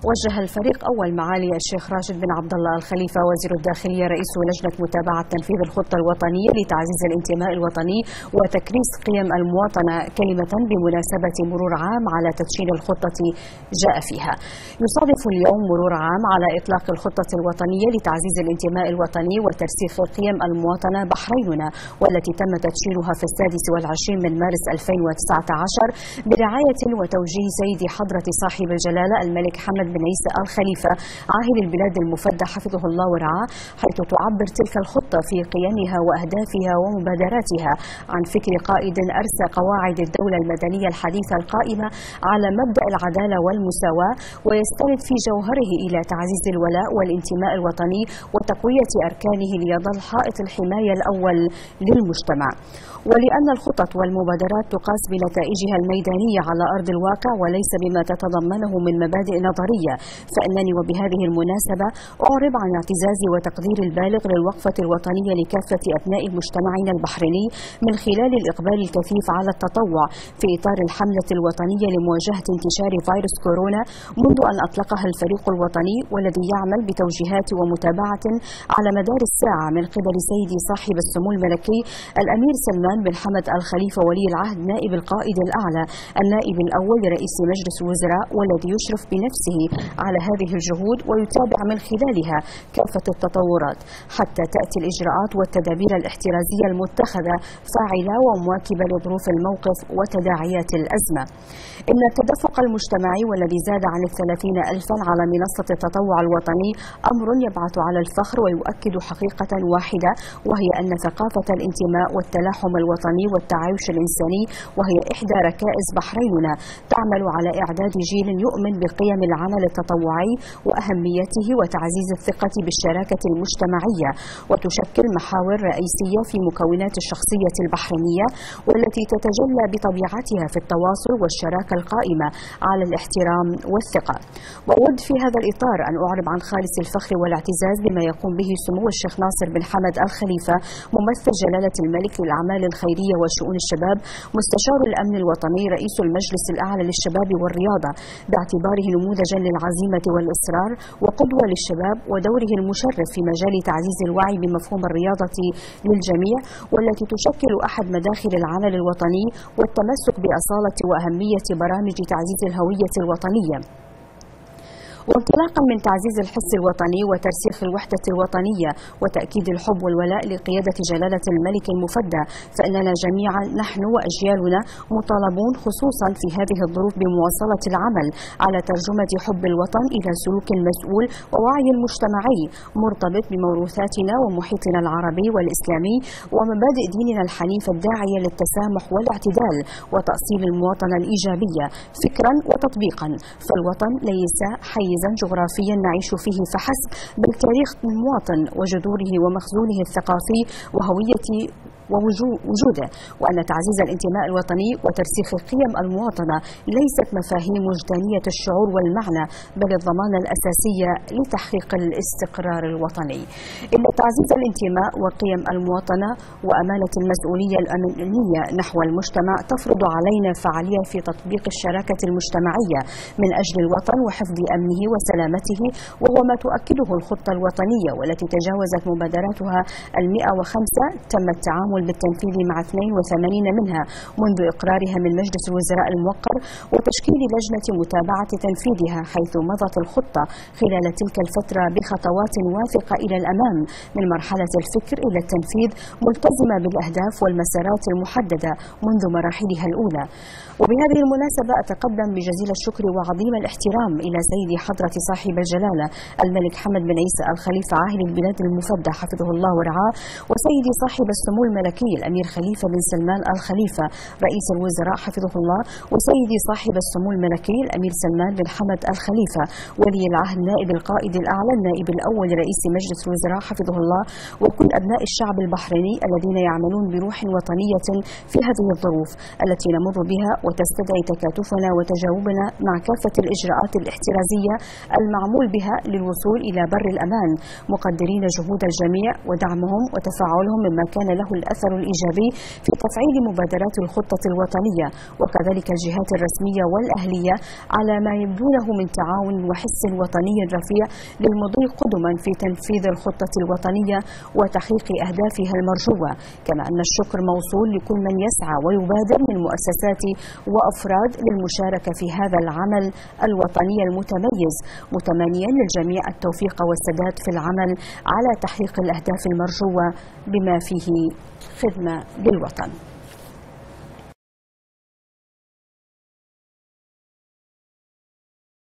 وجه الفريق أول معالي الشيخ راشد بن عبد الله الخليفة وزير الداخلية رئيس لجنة متابعة تنفيذ الخطة الوطنية لتعزيز الانتماء الوطني وتكريس قيم المواطنة كلمة بمناسبة مرور عام على تدشين الخطة جاء فيها. يصادف اليوم مرور عام على إطلاق الخطة الوطنية لتعزيز الانتماء الوطني وترسيخ قيم المواطنة بحريننا، والتي تم تدشينها في 26 من مارس 2019 برعاية وتوجيه سيدي حضرة صاحب الجلالة الملك حمد بن عيسى الخليفة عاهل البلاد المفدى حفظه الله ورعاه، حيث تعبر تلك الخطة في قيمها وأهدافها ومبادراتها عن فكر قائد أرسى قواعد الدولة المدنية الحديثة القائمة على مبدأ العدالة والمساواة، ويستند في جوهره إلى تعزيز الولاء والانتماء الوطني وتقوية أركانه ليظل حائط الحماية الأول للمجتمع. ولأن الخطط والمبادرات تقاس بنتائجها الميدانية على أرض الواقع وليس بما تتضمنه من مبادئ نظرية، فإنني وبهذه المناسبة أعرب عن اعتزازي وتقدير البالغ للوقفة الوطنية لكافة أبناء مجتمعنا البحريني من خلال الإقبال الكثيف على التطوع في إطار الحملة الوطنية لمواجهة انتشار فيروس كورونا منذ أن أطلقها الفريق الوطني، والذي يعمل بتوجيهات ومتابعة على مدار الساعة من قبل سيدي صاحب السمو الملكي الأمير سلمان بن حمد الخليفة ولي العهد نائب القائد الأعلى النائب الأول لرئيس مجلس الوزراء، والذي يشرف بنفسه على هذه الجهود ويتابع من خلالها كافة التطورات حتى تأتي الإجراءات والتدابير الاحترازية المتخذة فاعلة ومواكبة لظروف الموقف وتداعيات الأزمة. إن التدفق المجتمعي والذي زاد عن 30,000 على منصة التطوع الوطني أمر يبعث على الفخر ويؤكد حقيقة واحدة، وهي أن ثقافة الانتماء والتلاحم الوطني والتعايش الإنساني، وهي إحدى ركائز بحريننا، تعمل على إعداد جيل يؤمن بقيم العمل التطوعي وأهميته وتعزيز الثقة بالشراكة المجتمعية، وتشكل محاور رئيسية في مكونات الشخصية البحرينية، والتي تتجلى بطبيعتها في التواصل والشراكة القائمة على الاحترام والثقة. وأود في هذا الإطار أن أعرب عن خالص الفخر والاعتزاز بما يقوم به سمو الشيخ ناصر بن حمد الخليفة ممثل جلالة الملك للأعمال الخيرية وشؤون الشباب مستشار الأمن الوطني رئيس المجلس الأعلى للشباب والرياضة، باعتباره نموذجا للعزيمة والإصرار وقدوة للشباب ودوره المشرف في مجال تعزيز الوعي بمفهوم الرياضة للجميع، والتي تشكل أحد مداخل العمل الوطني والتمسك بأصالة وأهمية برامج تعزيز الهوية الوطنية. وانطلاقا من تعزيز الحس الوطني وترسيخ الوحدة الوطنية وتأكيد الحب والولاء لقيادة جلالة الملك المفدى، فإننا جميعا نحن وأجيالنا مطالبون خصوصا في هذه الظروف بمواصلة العمل على ترجمة حب الوطن إلى سلوك مسؤول ووعي مجتمعي مرتبط بموروثاتنا ومحيطنا العربي والإسلامي ومبادئ ديننا الحنيف الداعية للتسامح والاعتدال وتأصيل المواطنة الإيجابية فكرا وتطبيقا. فالوطن ليس حيزا جغرافيا نعيش فيه فحسب، بل تاريخ المواطن وجذوره ومخزونه الثقافي وهويته ووجوده، وأن تعزيز الانتماء الوطني وترسيخ قيم المواطنة ليست مفاهيم وجدانية الشعور والمعنى، بل الضمانة الأساسية لتحقيق الاستقرار الوطني. إن تعزيز الانتماء وقيم المواطنة وأمانة المسؤولية الأمنية نحو المجتمع تفرض علينا فعالية في تطبيق الشراكة المجتمعية من أجل الوطن وحفظ أمنه وسلامته، وهو ما تؤكده الخطة الوطنية والتي تجاوزت مبادراتها 105. تم التعامل بالتنفيذ مع 82 منها منذ إقرارها من مجلس الوزراء الموقر وتشكيل لجنة متابعة تنفيذها، حيث مضت الخطة خلال تلك الفترة بخطوات وافقة إلى الأمام من مرحلة الفكر إلى التنفيذ، ملتزمة بالأهداف والمسارات المحددة منذ مراحلها الأولى. وبهذه المناسبة أتقدم بجزيل الشكر وعظيم الاحترام إلى سيدي حضرة صاحب الجلالة الملك حمد بن عيسى الخليفة عاهل البلاد المفدى حفظه الله ورعاه، وسيدي صاحب السمو الملكي الأمير خليفة بن سلمان الخليفة رئيس الوزراء حفظه الله، وسيدي صاحب السمو الملكي الأمير سلمان بن حمد الخليفة ولي العهد نائب القائد الأعلى النائب الأول لرئيس مجلس الوزراء حفظه الله، وكل أبناء الشعب البحريني الذين يعملون بروح وطنية في هذه الظروف التي نمر بها وتستدعي تكاتفنا وتجاوبنا مع كافة الإجراءات الاحترازية المعمول بها للوصول إلى بر الأمان، مقدرين جهود الجميع ودعمهم وتفاعلهم مما كان له الأثر الأثر الإيجابي في تفعيل مبادرات الخطة الوطنية، وكذلك الجهات الرسمية والأهلية على ما يبدونه من تعاون وحس وطني رفيع للمضي قدما في تنفيذ الخطة الوطنية وتحقيق أهدافها المرجوة. كما أن الشكر موصول لكل من يسعى ويبادر من مؤسسات وأفراد للمشاركة في هذا العمل الوطني المتميز، متمنيا للجميع التوفيق والسداد في العمل على تحقيق الأهداف المرجوة بما فيه خدمة للوطن.